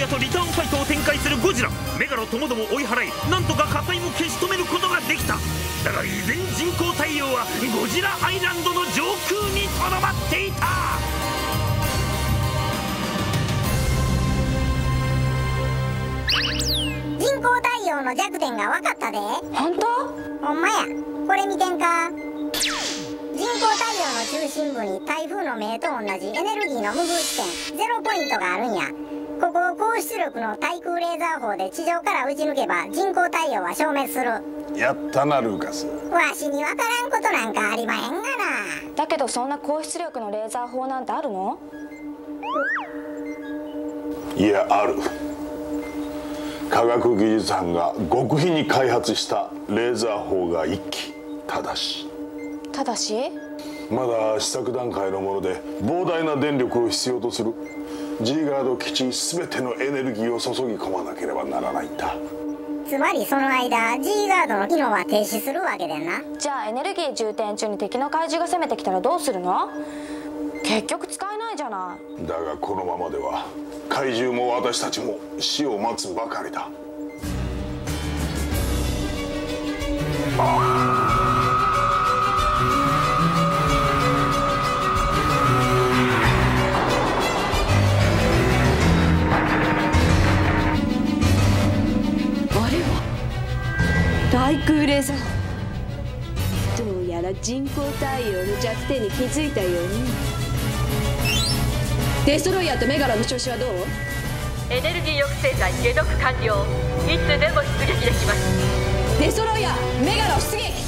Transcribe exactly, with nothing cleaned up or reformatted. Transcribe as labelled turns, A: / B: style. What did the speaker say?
A: アとリターンファイトを展開するゴジラ。メガロともども追い払い、なんとか火災も消し止めることができた。だが依然人工太陽はゴジラアイランドの上空にとどまっていた。
B: 人工太陽の弱点が分かったで。
C: 本当？
B: ほんまや。これ見てんか。人工太陽の中心部に台風の目と同じエネルギーの無風地点ゼロポイントがあるんや。ここを高出力の対空レーザー砲で地上から撃ち抜けば人工太陽は消滅する。
D: やったなルーカス。
B: わしに分からんことなんかありまへんがな。
C: だけどそんな高出力のレーザー砲なんてあるの？
D: いや、ある。科学技術班が極秘に開発したレーザー砲が一機。ただした
C: だし
D: まだ試作段階のもので膨大な電力を必要とする G ガード基地全てのエネルギーを注ぎ込まなければならないんだ。
B: つまりその間 G ガードの機能は停止するわけでんな。
C: じゃあエネルギー充填中に敵の怪獣が攻めてきたらどうするの？結局使えないじゃない。
D: だがこのままでは怪獣も私たちも死を待つばかりだ。
E: 対空レーザー。どうやら人工太陽の弱点に気づいたようね。デストロイヤーとメガロの調子はどう？
F: エネルギー抑制剤解毒完了。いつでも出撃できます。
E: デストロイヤーメガロ出撃。